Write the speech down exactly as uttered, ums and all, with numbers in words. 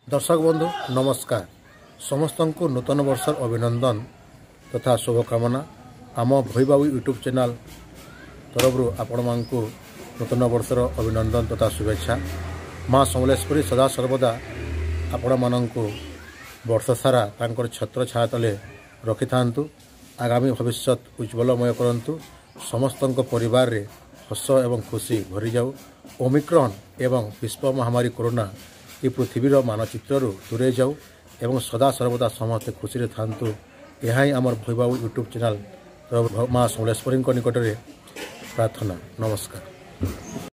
दर्शक बंधु नमस्कार समस्त को नूतन वर्षर अभिनंदन तथा शुभकामना आम भईबाबू यूट्यूब चैनल तरफ आपण मानकु नूतन वर्षर अभिनंदन तथा शुभेच्छा। माँ समलेश्वरी सदा सर्वदा आपण मानकु वर्ष सारा तांकर छत्र छाया तले रखि थांतु। आगामी भविष्य उज्ज्वलमय करंतु। समस्त परिवार रे हस एवं खुशी भरी जाऊ। ओमिक्रॉन एवं विश्व महामारी कोरोना ये पृथ्वीर मानचित्र दूरे जाऊ एवं सदा सर्वदा समस्ते खुशी थांतु। यह ही आमर भईबाबू यूट्यूब चैनल माँ समलेश्वरी निकट में प्रार्थना। नमस्कार।